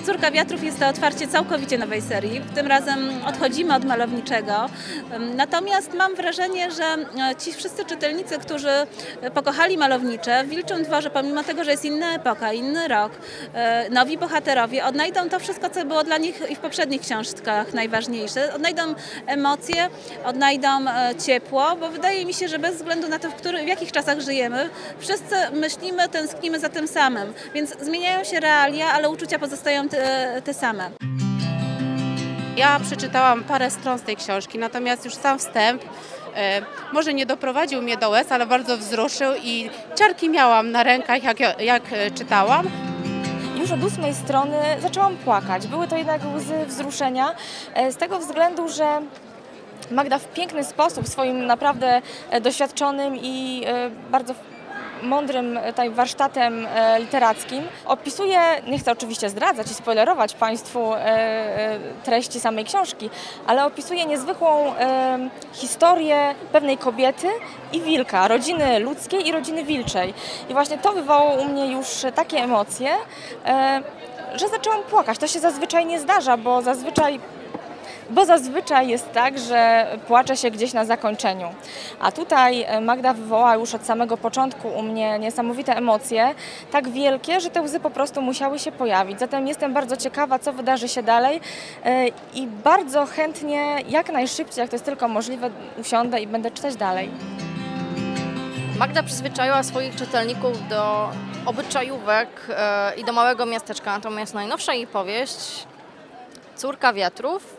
Córka Wiatrów jest to otwarcie całkowicie nowej serii. Tym razem odchodzimy od malowniczego. Natomiast mam wrażenie, że ci wszyscy czytelnicy, którzy pokochali malownicze, w Wilczym Dworze, pomimo tego, że jest inna epoka, inny rok, nowi bohaterowie, odnajdą to wszystko, co było dla nich i w poprzednich książkach najważniejsze. Odnajdą emocje, odnajdą ciepło, bo wydaje mi się, że bez względu na to, w jakich czasach żyjemy, wszyscy myślimy, tęsknimy za tym samym. Więc zmieniają się realia, ale uczucia pozostają te same. Ja przeczytałam parę stron z tej książki, natomiast już sam wstęp może nie doprowadził mnie do łez, ale bardzo wzruszył i ciarki miałam na rękach, jak czytałam. Już od 8 strony zaczęłam płakać. Były to jednak łzy wzruszenia z tego względu, że Magda w piękny sposób, swoim naprawdę doświadczonym i bardzo mądrym warsztatem literackim opisuje, nie chcę oczywiście zdradzać i spoilerować Państwu treści samej książki, ale opisuje niezwykłą historię pewnej kobiety i wilka, rodziny ludzkiej i rodziny wilczej. I właśnie to wywołało u mnie już takie emocje, że zaczęłam płakać. To się zazwyczaj nie zdarza, bo zazwyczaj jest tak, że płacze się gdzieś na zakończeniu. A tutaj Magda wywołała już od samego początku u mnie niesamowite emocje, tak wielkie, że te łzy po prostu musiały się pojawić. Zatem jestem bardzo ciekawa, co wydarzy się dalej i bardzo chętnie, jak najszybciej, jak to jest tylko możliwe, usiądę i będę czytać dalej. Magda przyzwyczaiła swoich czytelników do obyczajówek i do małego miasteczka, natomiast najnowsza jej powieść, Córka Wiatrów,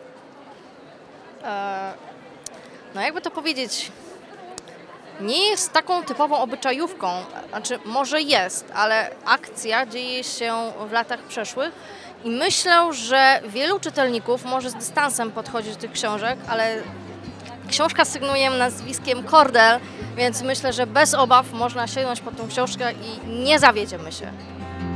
no jakby to powiedzieć, nie jest taką typową obyczajówką, znaczy może jest, ale akcja dzieje się w latach przeszłych i myślę, że wielu czytelników może z dystansem podchodzić do tych książek, ale książka sygnuje nazwiskiem Kordel, więc myślę, że bez obaw można sięgnąć po tą książkę i nie zawiedziemy się.